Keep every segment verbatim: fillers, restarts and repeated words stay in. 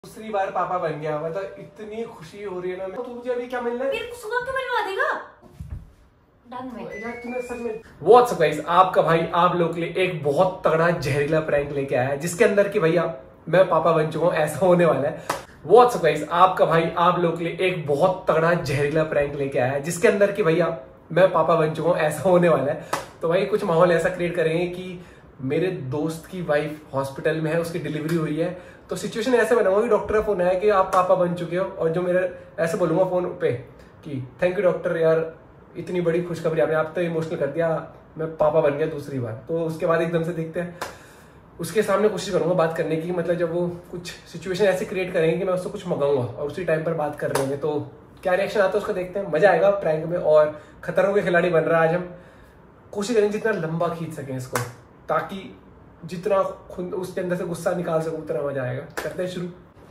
दूसरी बार पापा बन गया। मतलब इतनी खुशी हो रही है ना। तो मुझे अभी क्या मिलना है? फिर सुबह क्यों मिलवा देगा? डन में। यार तूने सच में व्हाट्सअप गाइस, आपका भाई आप लोग के लिए एक बहुत तगड़ा जहरीला प्रैंक लेके आया है, जिसके अंदर कि भैया मैं पापा बन चुका हूँ, ऐसा होने वाला है। व्हाट्सअप गाइस, आपका भाई आप लोग के लिए एक बहुत तगड़ा जहरीला प्रैंक लेके आया है, जिसके अंदर कि भैया मैं पापा बन चुका हूँ, ऐसा होने वाला है। तो भाई कुछ माहौल ऐसा क्रिएट करेंगे कि मेरे दोस्त की वाइफ हॉस्पिटल में है, उसकी डिलीवरी हुई है, तो सिचुएशन ऐसे बनाऊंगा कि डॉक्टर का फोन आया कि आप पापा बन चुके हो, और जो मेरे ऐसे बोलूंगा फोन पे कि थैंक यू डॉक्टर, यार इतनी बड़ी खुशखबरी आपने, आप तो इमोशनल कर दिया, मैं पापा बन गया दूसरी बार। तो उसके बाद एकदम से देखते हैं, उसके सामने कोशिश करूंगा बात करने की, मतलब जब वो कुछ सिचुएशन ऐसे क्रिएट करेंगे कि मैं उससे कुछ मंगाऊंगा और उसी टाइम पर बात कर रहे हैं, तो क्या रिएक्शन आता है उसका देखते हैं। मजा आएगा प्रैंक में, और खतरों के खिलाड़ी बन रहा है आज हम। कोशिश करेंगे जितना लंबा खींच सकें इसको, ताकि जितना खुद उसके अंदर से गुस्सा निकाल सकूं उतना मजा आएगा। करते हैं शुरू।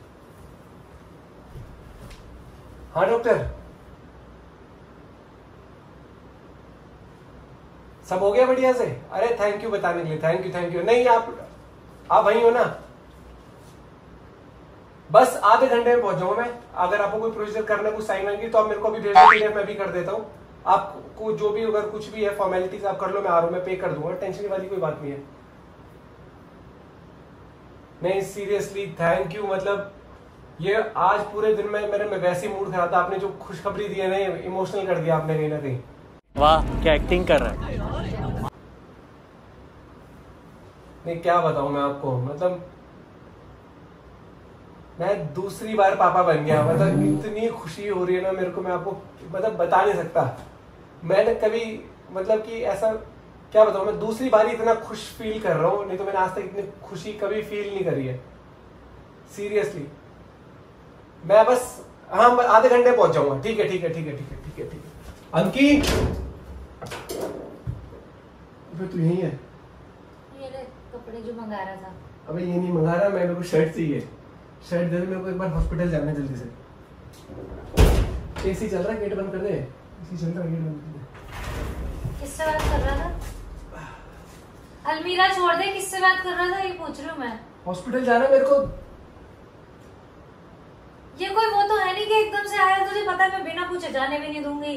हाँ डॉक्टर, सब हो गया बढ़िया से? अरे थैंक यू बताने के लिए, थैंक यू थैंक यू। नहीं आप आप वहीं हो ना? बस आधे घंटे में पहुंच जाऊंगा मैं। अगर आपको कोई प्रोसीजर करना, कुछ साइन वाइन की, तो आप मेरे को अभी भेज दो, पीडीएफ मैं भी कर देता हूँ। आपको जो भी अगर कुछ भी है फॉर्मेलिटीज आप कर लो, मैं आ रहा हूँ, मैं पे कर दूंगा, टेंशन वाली कोई बात नहीं है। नहीं सीरियसली थैंक यू। मतलब ये आज पूरे दिन में मेरे में वैसे मूड खराब था, आपने जो खुशखबरी दी है ना, इमोशनल कर दिया आपने कहीं ना कहीं। वाह क्या एक्टिंग कर रहा है। नहीं क्या बताऊं मैं आपको, मतलब मैं दूसरी बार पापा बन गया। मतलब इतनी खुशी हो रही है ना मेरे को, मैं आपको मतलब बता नहीं सकता। मैंने कभी मतलब कि ऐसा क्या बताऊं, मैं दूसरी बार ही इतना खुश फील कर रहा हूँ, नहीं तो मैंने आज तक इतनी खुशी कभी फील नहीं करी है सीरियसली। मैं बस हाँ आधे घंटे पहुंच जाऊंगा। ठीक है ठीक है ठीक है ठीक है ठीक है ठीक है। अंकी तू यही है? ये ले कपड़े जो मंगा रहा था। अबे ये नहीं मंगा रहा मैं, मेरे को शर्ट चाहिए। शर्ट दे दे मेरे को, एक बार हॉस्पिटल जाना है जल्दी से। एसी चल रहा है, गेट बंद कर दे। एसी चल रहा है, गेट बंद कर दे। किससे बात कर रहा था? अलमीरा छोड़ दे, किससे बात कर रहा था ये पूछ रही हूँ मैं। हॉस्पिटल जाना है मेरे को। ये कोई वो तो है नहीं कि एकदम से आया, तुझे पता है मैं बिना पूछे जाने भी नहीं दूंगी।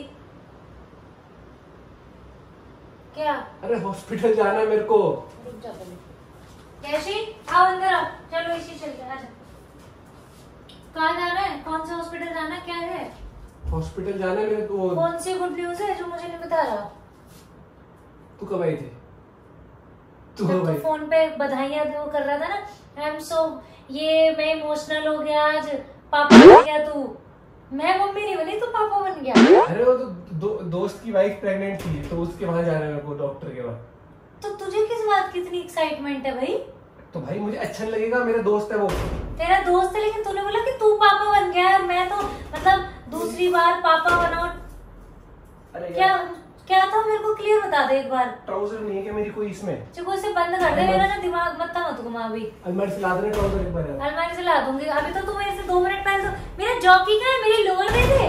क्या? अरे हॉस्पिटल जाना है मेरे को। रुक जा पहले। कैशी आओ अंदर आओ, चलो इसी चलते आजा। कहाँ जाना है? कौन से हॉस्पिटल जाना है? क्या है? हॉस्पिटल जाना है मेरे को। कौन सी गुड न्यूज है जो मुझे नहीं बता रहा? तू कब आई थी? तू जब कब तू आई? फोन पे बधाइयां वो कर रहा था ना, आई एम सो ये मैं इमोशनल हो गया आज, पापा बन गया तू। मैं मम्मी नहीं बनी, तू पापा बन गया। अरे वो तो दो, दोस्त की वाइफ प्रेग्नेंट थी, तो उसके वहां जाना है मेरे को, डॉक्टर के वहां। तो तुझे किस बात की इतनी एक्साइटमेंट है भाई? तो भाई मुझे अच्छा नहीं लगेगा, मेरा दोस्त है वो। तेरा दोस्त है, लेकिन तूने बोला कि तू पापा बन गया है, मैं तो मतलब दूसरी बार पापा बना। अरे क्या क्या था मेरे को क्लियर बता दे एक बार। ट्राउजर नहीं है क्या मेरी कोई इसमें? चुप इसे बंद कर दे, मेरा ना दिमाग मत मत घुमा अभी। अलमारी से ला देना ट्राउजर एक बार। अलमारी से ला दूंगी, अभी तो तू मेरे से दो मिनट पहले तो मेरा जॉकी का है, मेरी लोअर दे दे।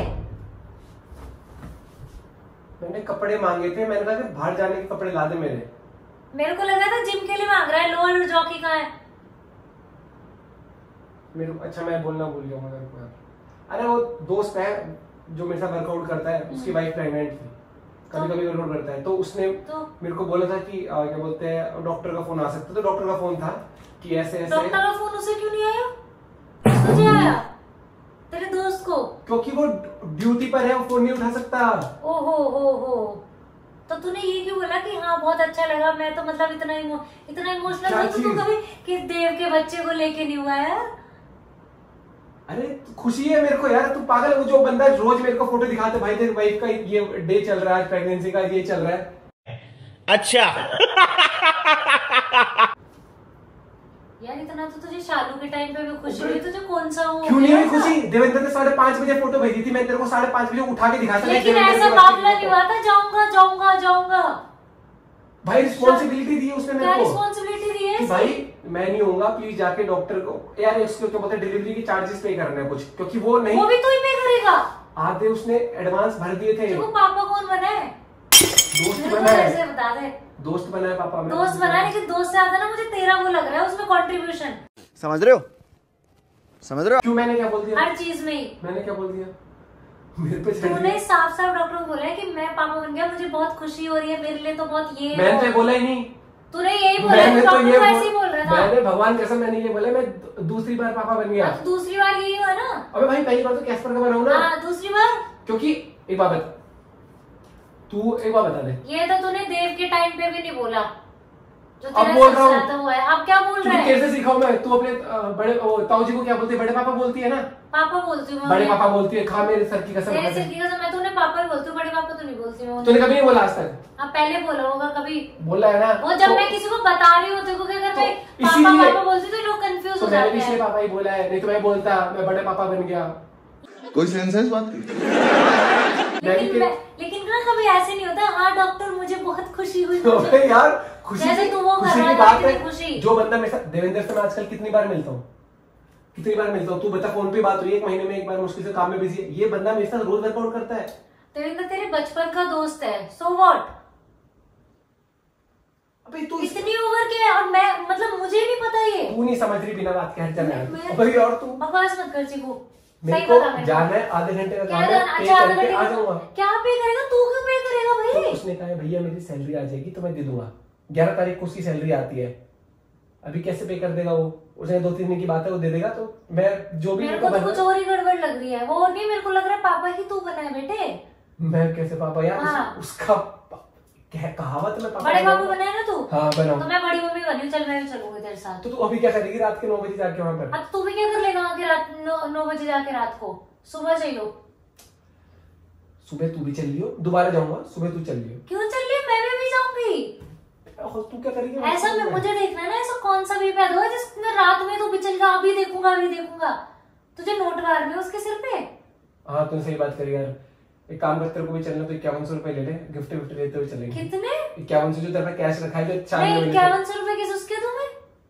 मैंने कपड़े मांगे थे, मैंने कहा कि बाहर जाने के कपड़े ला दे मेरे। मेरे को लगा था जिम के लिए मांग रहा है, लोअर और जॉकी का है मेरे अच्छा मैं बोलना भूल गया मेरे को। अरे वो दोस्त है जो मेरे साथ वर्कआउट करता है, उसकी वाइफ प्रेग्नेंट थी, कभी कभी वर्कआउट करता है, तो उसने तो? मेरे को बोला था कि आ, क्या बोलते हैं डॉक्टर का फोन आ सकता है, तो डॉक्टर का फोन था कि ऐसे ऐसे। डॉक्टर का फोन उसे क्यों नहीं आया? तुझे आया? तेरे दोस्त को? क्योंकि वो ड्यूटी पर है, वो फोन नहीं उठा सकता। ओहो हो हो, तो तूने ये क्यों बोला कि हाँ बहुत अच्छा लगा, मैं तो मतलब इतना इमो, इतना इमोशनल हो तू कभी कि देव के बच्चे को लेके नहीं हुआ है? अरे खुशी है मेरे को यार, तू पागल। वो जो बंदा रोज मेरे को फोटो दिखाते, भाई तेरी वाइफ का ये डे चल रहा है, प्रेगनेंसी का ये चल रहा है। अच्छा यार इतना तो तुझे शालू के टाइम पे भी खुशी हुई, तुझे कौन सा हो? क्यों नहीं हुई खुशी? देवेंद्र ने साढ़े पांच बजे फोटो भेजी थी, मैं तेरे को साढ़े पांच बजे उठा के दिखाता। लेकिन ऐसा मामला नहीं हुआ था जाऊंगा जाऊंगा जाऊंगा। भाई रिस्पॉन्सिबिलिटी दी है उसने मेरे को। क्या रिस्पॉन्सिबिलिटी दी है? कि भाई मैं नहीं होऊंगा, प्लीज जाके डॉक्टर को यार इसको क्या बोलते हैं, डिलीवरी के चार्जेस पे करना है कुछ, क्योंकि वो नहीं। वो भी तू ही पे करेगा? आधे उसने एडवांस भर दिए थे। वो पापा कौन बना है? दोस्त बना है। बता दे। दोस्त बना है पापा। दोस्त बना है, लेकिन दोस्त से ज्यादा ना मुझे तेरा वो लग रहा है उसमें कंट्रीब्यूशन। समझ रहे हो? समझ रहे हो? क्यों मैंने क्या बोल दिया? हर चीज में ही मैंने क्या बोल दिया? मेरे पे तूने साफ साफ डॉक्टर को बोला है कि मैं पापा बन गया, मुझे बहुत खुशी हो रही है, मेरे लिए तो बहुत ये मैंने तो बोला ही नहीं। तूने यही बोला, मैंने तो ये ऐसे ही बोल रहा था। मैंने भगवान कसम मैंने ये बोला मैं दूसरी बार पापा बन गया। तो दूसरी बार यही हुआ ना? अबे भाई पहली बार तो कैस्पर का बना हूं ना। हाँ दूसरी बार क्योंकि एक बात बता, तू एक बात बता दे। ये तो तूने देव के टाइम पे भी नहीं बोला जो अब तेरा बोल रहा हूँ। ससुराल हुआ है। अब क्या बोल रहा है? कैसे सिखाऊं मैं? तू अपने अ, बड़े ताऊ जी को क्या बोलती है? बड़े पापा बोलती है ना। पापा बोलती हूँ। बड़े पापा बोलती है। खा मेरे सर की कसम। तेरे सिर की कसम, मैं तूने पापा ही बोलती हूँ, बड़े पापा तो नहीं बोलती मैं। तूने कभी नहीं बोला आज तक? हाँ पहले बोला होगा कभी। बोला है ना वो जब तो, मैं किसी को बता रही होती हूँ कि अगर मैं तो पापा इसीलिए- पापा बोलती तो लोग कंफ्यूज तो हो मैंने जाते भी इसलिए हैं। पापा ही बोला है, नहीं तो मैं बोलता मैं बड़े पापा बन गया। कोई सेंस है इस बात की? लेकिन मैं लेकिन ना कभी ऐसे नहीं होता। हाँ डॉक्टर मुझे बहुत खुशी हुई। अबे यार खुशी जैसे की तू वो कर खुशी रहा की था, बात कितनी खुशी। है। जो बंदा मेरे साथ देवेंद्र से मैं आजकल कितनी बार मिलता हूँ, कितनी बार मिलता हूँ। तू बता फोन पे बात हुई एक महीने में एक बार, मुश्किल से काम में बिजी है। ये बंदा मेरे साथ रोज वर्कआउट करता है। देवेंद्र तेरे बचपन का दोस्त है, सो व्हाट? अबे तू इतनी ओवर के और मैं मतलब मुझे नहीं पता ये। तू नहीं समझ रही बिना बात के हट जाना है। मैं- अबे और तू बकवास मत कर चीकू। मेरे सही को बता मेरे जाना है आधे घंटे का क्या काम है, जाना? पे अच्छा आधा करके घंटे आ का- जाऊंगा। क्या पे करेगा तू? क्यों पे करेगा तो भाई? उसने कहा है भैया मेरी सैलरी आ जाएगी तो मैं दे दूंगा। ग्यारह तारीख को उसकी सैलरी आती है। अभी कैसे पे कर देगा वो? उसने दो तीन दिन की बात है वो दे देगा। तो मैं जो भी मेरे मेरे को को तो बना- कुछ और ही गड़बड़ लग रही है। वो और नहीं, मेरे को लग रहा है पापा ही तू बना है बेटे। मैं कैसे पापा यार? हाँ। उस, उसका कह, कहावत में पापा बड़े बना- बाबू बना है ना तू? हाँ बनाओ। तो मैं बड़ी मम्मी बनी हूँ। चल मैं भी चलूंगी तेरे साथ। तो तू अभी क्या करेगी रात के नौ बजे जाके वहां पर? अब तू भी क्या कर लेगा वहाँ के रात नौ नौ बजे जाके रात को? सुबह चाहिए? सुबह तू भी चल लियो, दोबारा जाऊंगा। सुबह तू चल लियो। क्यों चल रही? मैं भी अभी जाऊंगी। तू क्या करेगी? ऐसा मैं मुझे देखना है ना, ऐसा कौन सा भी पैदा हुआ जिसमें रात में तो भी चल रहा, अभी देखूंगा अभी देखूंगा। तुझे नोट मारने उसके सिर पे? हाँ तू सही बात करी यार। एक काम कर, तेरे को भी चलना तो इक्यावन सौ रुपए ले ले, गिफ्ट विफ्ट लेते हुए चलेंगे। कितने? इक्यावन सौ जो तेरे पास कैश रखा है जो चार नहीं महीने इक्यावन सौ रुपए किस उसके तुम्हें?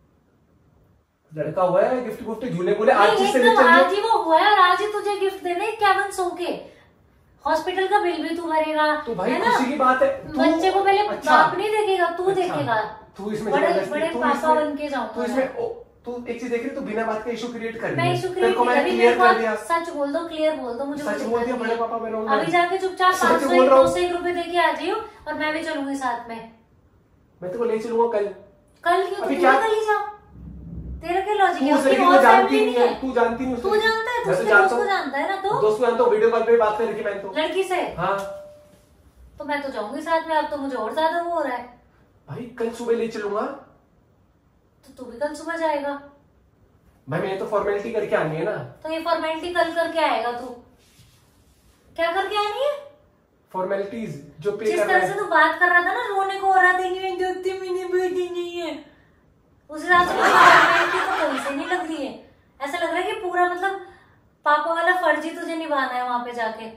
से- लड़का हुआ है गिफ्ट गुफ्ट झूले बोले आज नहीं, चीज से ले एकदम आज चलिए। ही वो हुआ है और आज ही तुझे गिफ्ट देना इक्यावन सौ के। हॉस्पिटल का बिल भी तू भरेगा, तो भाई है ना? खुशी की बात है। तू- बच्चे को पहले अच्छा। बाप नहीं देखेगा, तू अच्छा। देखेगा। तू इसमें बड़े जबरदस्ती- बड़े तू पापा इसमें- बन के जाऊंगा तू इसमें ओ, तू एक चीज देख रही, तू बिना बात का इशू क्रिएट कर रही मैं है। इशू तेरे क्रिएट को मैंने अभी क्लियर मेरे कर को दिया। सच बोल दो, क्लियर बोल दो, मुझे सच कोई बोल दिक्कत दिया, नहीं बड़े है। पापा बनूंगा। अभी जाके चुपचाप सच पाँच सौ बोल रहा हूँ। दो सौ एक रुपए दे के आ जाइयो और मैं भी चलूंगी साथ में। मैं तेरे को ले चलूंगा कल। कल क्यों? अभी तू क्या- कल ही जा। तेरा क्या लॉजिक है? तू उस उसकी लड़की को और जानती फैमिली नहीं है, तू जानती नहीं उस तू लड़की को। जानता है? तू मैं तो उसके जानता दोस्त को हूँ। जानता है ना? तो दोस्त को जानता हूँ, वीडियो कॉल पे बात कर रही थी मैंने तो। लड़की से? हाँ तो मैं तो जाऊंगी साथ में। अब तो मुझे और ज्यादा वो हो रहा है। भाई कल सुबह ले चलूंगा। तो तू भी कल सुबह जाएगा? भाई मैंने तो फॉर्मेलिटी करके आनी है ना। तो ये फॉर्मेलिटी कल करके आएगा तू? क्या करके आनी है? फॉर्मेलिटीज जो पे जिस करना तरह से है। तू बात कर रहा था ना, रोने को हो रहा था कि दोस्ती मैंने बर्थडे नहीं है, उस हिसाब से फॉर्मेलिटी तो कहीं से नहीं लग रही है। ऐसा लग रहा है कि पूरा मतलब पापा वाला फर्ज ही तुझे निभाना है वहां पे जाके।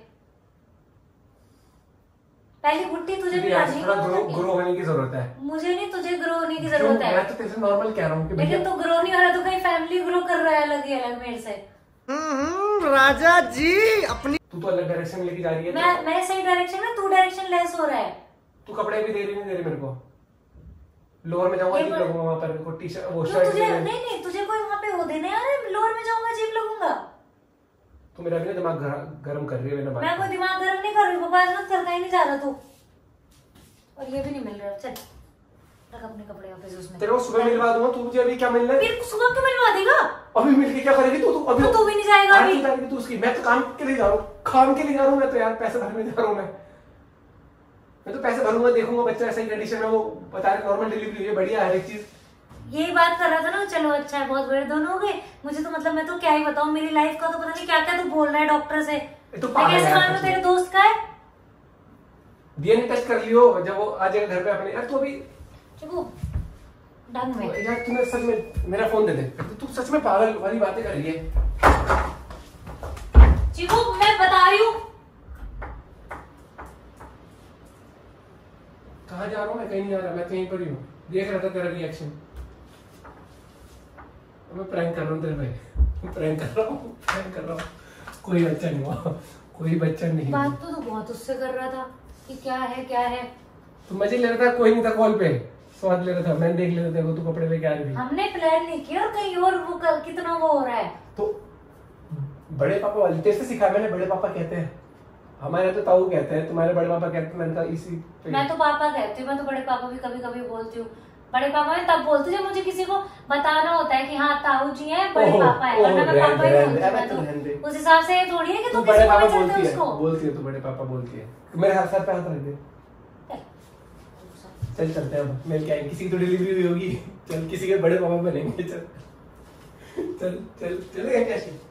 पहली बुट्टी तुझे तुझे भी यार करनी थोड़ा है। ग्रो ग्रो होने की जरूरत है। मुझे नहीं, तुझे ग्रो होने की क्यों? जरूरत है। मैं तो तेरे से नॉर्मल कह रहा हूँ कि लेकिन भैया तू ग्रो नहीं हो रहा, तो कहीं फैमिली ग्रो कर रहा है अलग ही अलग मेरे से। राजा जी अपनी तू तो अलग डायरेक्शन लेके जा रही है। मैं मैं सही डायरेक्शन में, तू डायरेक्शन लेस हो रहा है। तू कपड़े भी दे रही नहीं दे रही मेरे को। लोअर में जाऊंगा ये जीप पर- लगूंगा वहां पर, को टी शर्ट वो तो शर्ट तुझे ले नहीं ले। नहीं तुझे कोई वहां पे हो देना यार, लोअर में जाऊंगा अजीब लगूंगा। तू मेरा भी ना दिमाग गर- गर्म कर रही है बिना बात मैं के। कोई दिमाग गर्म नहीं कर रही, बकवास मत कर, कहीं नहीं जा रहा तू। और ये भी नहीं मिल रहा। चल रख अपने कपड़े ऑफिस उसमें। तेरे को सुबह मिलवा दूंगा। तू मुझे अभी क्या मिलना है? फिर सुबह क्यों मिलवा देगा? अभी मिलके क्या करेगी तू? तू अभी तो तू भी नहीं जाएगा आज अभी? की तारीख में तू उसकी, मैं तो काम के लिए जा रहा हूँ, काम के लिए जा रहा हूँ मैं तो यार, पैसे भरने जा रहा हूँ मैं मैं तो पैसे भरूंगा, देखूंगा बच्चा ऐसा ही कंडीशन में, वो बता रहे नॉर्मल डिलीवरी हुई है, बढ़िया हर एक चीज। यही बात कर रहा था ना, चलो अच्छा है, बहुत बड़े दोनों हो गए। मुझे तो मतलब मैं तो क्या ही बताऊं, मेरी लाइफ का तो पता नहीं क्या क्या तू बोल रहा है डॉक्टर से। ये तो मैं पागल कैसे है मान यार लूं सच तेरे में। दोस्त का है? डीएनए टेस्ट कर लियो जब वो आ जाएगा घर पे अपने। यार तू अभी चुप ढंग में। यार तूने सच में मेरा फोन दे दे। तू सच में पागल वाली बातें कर रही है। चिकू मैं बता रही हूँ। कहाँ जा रहा हूँ मैं? कहीं नहीं जा रहा, मैं कहीं पर ही हूँ। देख रहा था तेरा रिएक्शन। मैं प्रैंक कर रहा हूँ तेरे पे, प्रैंक कर रहा हूँ, प्रैंक कर रहा हूँ। कोई बच्चा नहीं हुआ, कोई बच्चा नहीं हुआ। बात तो तू बहुत उससे कर रहा था कि क्या है क्या है। तू मजे ले रहा था, कोई नहीं था कॉल पे, स्वाद ले रहा था। मैंने देख लिया तेरे को, तू कपड़े लेके आ रही थी। हमने प्लान नहीं किया और कहीं और वो कर, कितना वो हो रहा है। तो बड़े पापा वाली टेस्ट से सिखाया मैंने, बड़े पापा कहते हैं, हमारे तो ताऊ कहते हैं, तुम्हारे बड़े पापा कहते हैं। मैंने कहा इसी मैं तो पापा कहती हूँ, मैं तो बड़े पापा भी कभी कभी बोलती हूँ। बड़े पापा है तब बोलती हूँ जब मुझे किसी को बताना होता है कि हाँ ताऊ जी हैं, बड़े ओहो, पापा है, ओहो, वरना मैं रहन पापा ही दे, बोलती हूँ। रहन मैं दे, तो रहन दे। उस हिसाब से ये थोड़ी है कि तू तू बड़े किसी को पापा भी चलते बोलती है, उसको। बोलती है तू बड़े पापा बोलती है, मेरे हाथ सर पे हाथ रख दे। चल चलते हैं अब, मिल के आएंगे, किसी की तो डिलीवरी हुई होगी, चल किसी के बड़े पापा बनेंगे, चल चल चल चलेगा कैसे।